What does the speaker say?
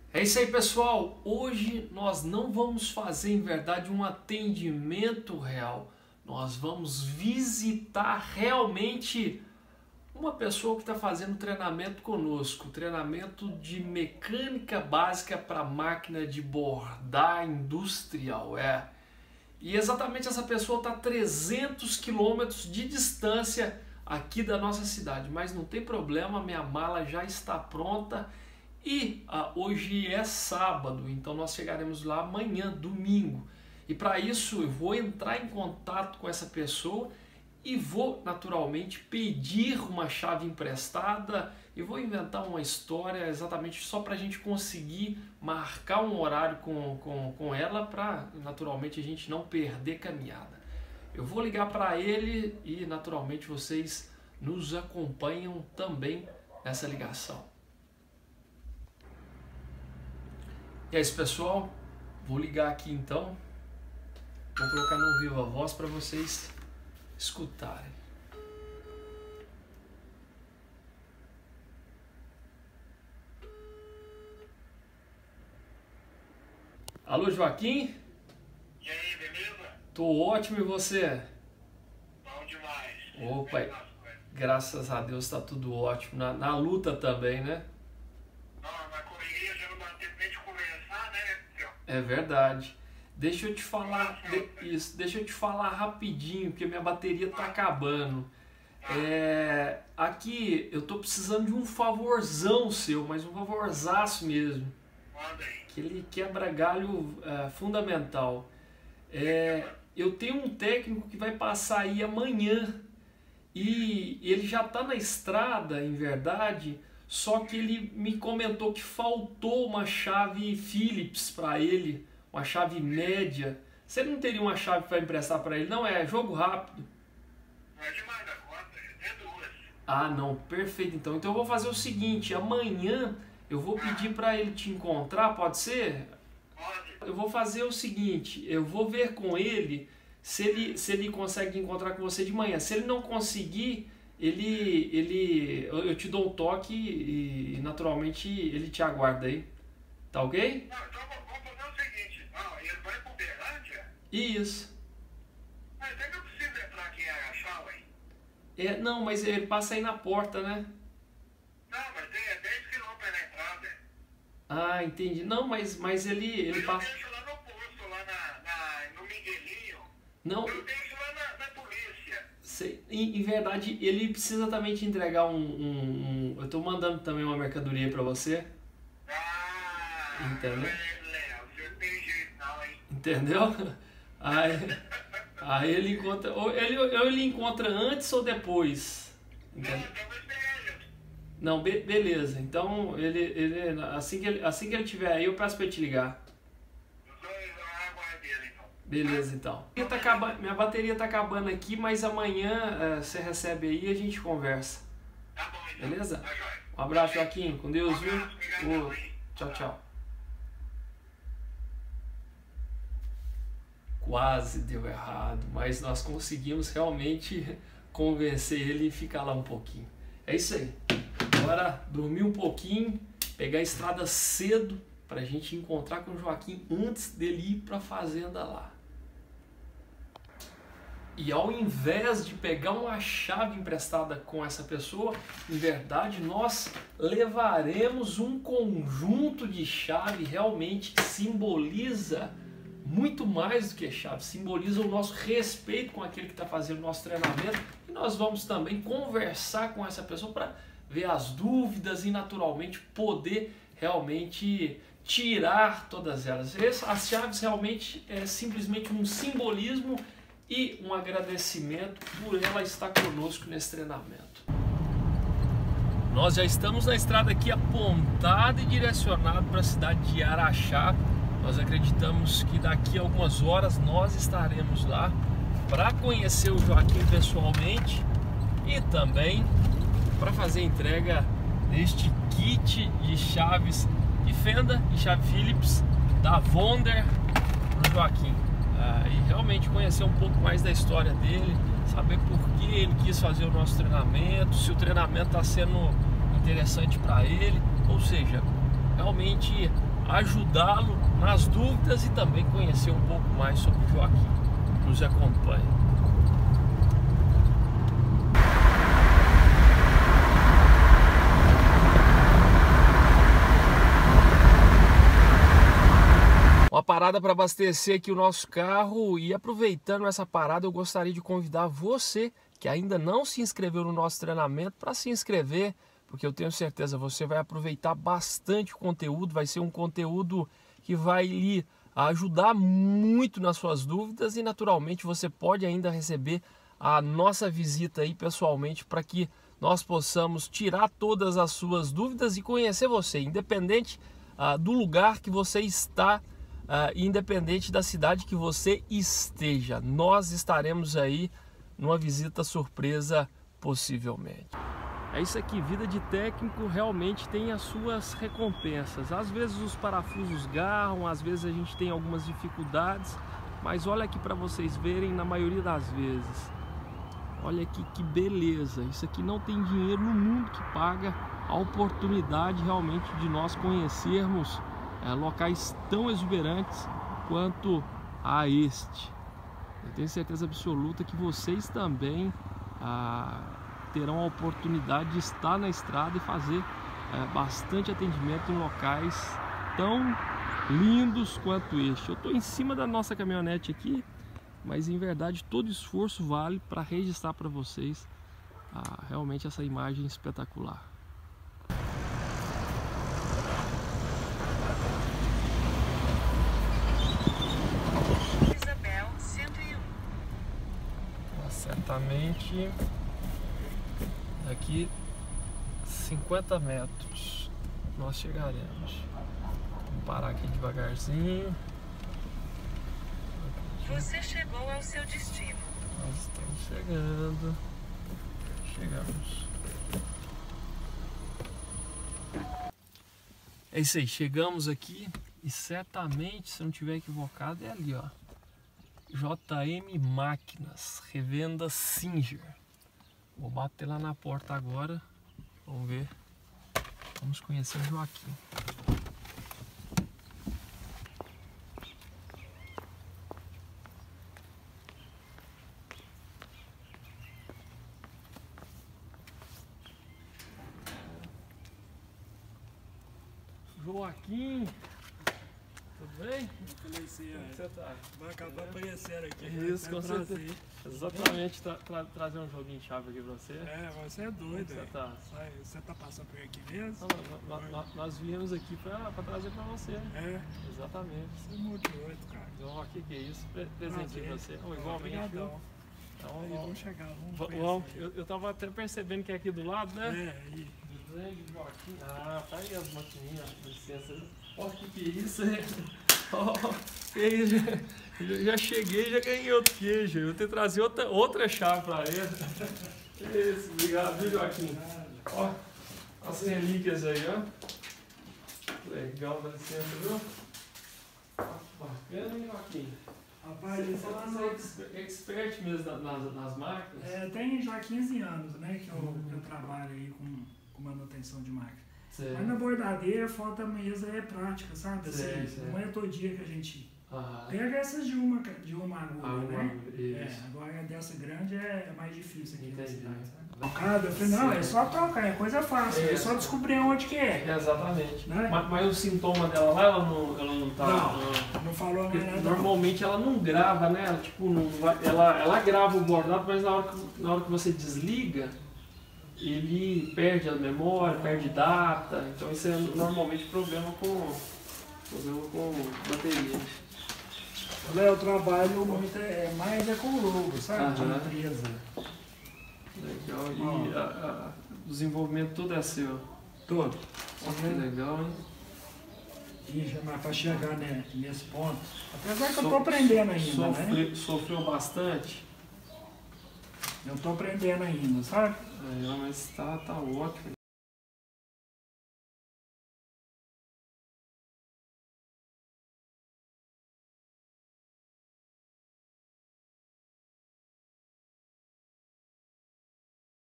É isso aí, pessoal. Hoje nós não vamos fazer, em verdade, um atendimento real. Nós vamos visitar realmente uma pessoa que está fazendo treinamento conosco, treinamento de mecânica básica para máquina de bordar industrial. E exatamente essa pessoa está a 300 quilômetros de distância aqui da nossa cidade, mas não tem problema, minha mala já está pronta. E hoje é sábado, então nós chegaremos lá amanhã, domingo. E para isso eu vou entrar em contato com essa pessoa e vou naturalmente pedir uma chave emprestada e vou inventar uma história exatamente só para a gente conseguir marcar um horário com ela para naturalmente a gente não perder caminhada. Eu vou ligar para ele e naturalmente vocês nos acompanham também nessa ligação. E é isso, pessoal, vou ligar aqui então, vou colocar no viva voz para vocês escutarem. Alô, Joaquim? E aí, beleza? Tô ótimo, e você? Bom demais. Opa, graças a Deus tá tudo ótimo, na luta também, né? Na correria já não dá tempo nem de conversar, né? É verdade. Deixa eu te falar isso, deixa eu te falar rapidinho, porque minha bateria tá acabando. Aqui eu tô precisando de um favorzão seu, mas um favorzaço mesmo. Manda aí. Aquele quebra-galho fundamental. Eu tenho um técnico que vai passar aí amanhã e ele já tá na estrada, em verdade, só que ele me comentou que faltou uma chave Phillips para ele, uma chave média. Você não teria uma chave para emprestar para ele? Não, é jogo rápido. Não é demais da conta, é duas. Ah, não, perfeito então. Então eu vou fazer o seguinte, amanhã eu vou pedir para ele te encontrar, pode ser? Pode. Eu vou fazer o seguinte, eu vou ver com ele se ele consegue encontrar com você de manhã. Se ele não conseguir, eu te dou um toque e naturalmente ele te aguarda aí. Tá ok? Não, então vamos fazer o seguinte. Ele vai pro Uberlândia? Isso. Mas ele não precisa entrar aqui em Araxá, ué? Não, mas ele passa aí na porta, né? Não, mas tem 10 quilômetros na entrada. Ah, entendi. Não, mas ele Eu passa... deixo lá no posto, lá no Miguelinho. Não, Eu deixo lá na polícia. em verdade, ele precisa também te entregar eu tô mandando também uma mercadoria pra você. Entendeu? Léo, você tem jeito não, hein? Entendeu? Aí ele encontra... Ou ele encontra antes ou depois. Entendeu? Não, então eu vou esperar ele. Não, beleza. Então, assim que ele tiver aí, eu peço pra ele te ligar. Eu aguardo ele, então. Beleza, então. Minha bateria tá acabando aqui, mas amanhã você recebe aí e a gente conversa. Tá bom, então. Beleza? Tá jóia. Um abraço, Joaquim. Com Deus, viu? Um abraço, obrigado, hein? Tchau, tchau. Quase deu errado, mas nós conseguimos realmente convencer ele e ficar lá um pouquinho. É isso aí. Agora dormir um pouquinho, pegar a estrada cedo para a gente encontrar com o Joaquim antes dele ir para a fazenda lá. E ao invés de pegar uma chave emprestada com essa pessoa, em verdade nós levaremos um conjunto de chave realmente que simboliza muito mais do que chave, simboliza o nosso respeito com aquele que está fazendo o nosso treinamento. E nós vamos também conversar com essa pessoa para ver as dúvidas e naturalmente poder realmente tirar todas elas. As chaves realmente é simplesmente um simbolismo e um agradecimento por ela estar conosco nesse treinamento. Nós já estamos na estrada aqui apontado e direcionado para a cidade de Araxá. Nós acreditamos que daqui a algumas horas nós estaremos lá para conhecer o Joaquim pessoalmente e também para fazer a entrega deste kit de chaves de fenda e chave Phillips da Wonder para o Joaquim. E realmente conhecer um pouco mais da história dele, saber por que ele quis fazer o nosso treinamento, se o treinamento está sendo interessante para ele, ou seja, realmente ajudá-lo nas dúvidas e também conhecer um pouco mais sobre o Joaquim. Nos acompanhe. Uma parada para abastecer aqui o nosso carro, e aproveitando essa parada eu gostaria de convidar você que ainda não se inscreveu no nosso treinamento para se inscrever, porque eu tenho certeza você vai aproveitar bastante o conteúdo, vai ser um conteúdo que vai lhe ajudar muito nas suas dúvidas, e naturalmente você pode ainda receber a nossa visita aí pessoalmente para que nós possamos tirar todas as suas dúvidas e conhecer você, independente do lugar que você está, independente da cidade que você esteja. Nós estaremos aí numa visita surpresa possivelmente. É isso aqui, vida de técnico realmente tem as suas recompensas. Às vezes os parafusos garram, às vezes a gente tem algumas dificuldades, mas olha aqui para vocês verem, na maioria das vezes. Olha aqui que beleza, isso aqui não tem dinheiro no mundo que paga a oportunidade realmente de nós conhecermos locais tão exuberantes quanto a este. Eu tenho certeza absoluta que vocês também terão a oportunidade de estar na estrada e fazer bastante atendimento em locais tão lindos quanto este. Eu estou em cima da nossa caminhonete aqui, mas em verdade todo esforço vale para registrar para vocês realmente essa imagem espetacular. Isabel 101. Certamente daqui 50 metros nós chegaremos. Vamos parar aqui devagarzinho. Você chegou ao seu destino. Nós estamos chegando. Chegamos. É isso aí, chegamos aqui e certamente, se não estiver equivocado, é ali, ó. JM Máquinas, revenda Singer. Vou bater lá na porta agora. Vamos ver. Vamos conhecer o Joaquim. Joaquim, tudo bem? Como você tá? Vai acabar aparecendo aqui. Isso, com certeza. Exatamente, trazer um joguinho de chave aqui pra você. Você é doido. Como você tá? Você tá passando por aqui mesmo? Nós viemos aqui pra trazer pra você. Exatamente. Você é muito doido, cara. Então, o que é isso? Presentinho pra você. Igualmente. Obrigadão. Então, Vamos chegar, vamos. Eu tava até percebendo que é aqui do lado, né? Aí. Joaquim. Tá aí as maquininhas, licença. Olha o que é isso, já cheguei, já ganhei outro queijo. Eu vou ter que trazer outra chave pra ele. Isso, obrigado, viu, Joaquim? Ó, as relíquias aí, ó. Legal, dá licença, viu? Bacana, hein, Joaquim? Rapaz, Você é expert mesmo nas máquinas? Tem já 15 anos, né, que eu trabalho aí com manutenção de máquina. Sei. Mas na bordadeira, a falta mesa é prática, sabe? Sei. Não é todo dia que a gente pega essas de uma agulha, né? Agora dessa grande é mais difícil aqui na cidade, sabe? Trocada, eu falei, não, é só trocar, é coisa fácil, é só descobrir onde que é. Exatamente. Né? Mas o sintoma dela lá, ela não tá... Não falou nada. Normalmente ela não grava, né? Ela grava o bordado, mas na hora que você desliga, ele perde a memória, perde data. Então isso é normalmente problema com bateria. Eu trabalho muito, mais com o logo, sabe? De empresa. Legal. E o desenvolvimento todo é seu? Todo. Que legal, hein? Mas para chegar nesse ponto, apesar que eu estou aprendendo ainda, né? Sofreu bastante? Eu estou aprendendo ainda, sabe? Mas tá ótimo.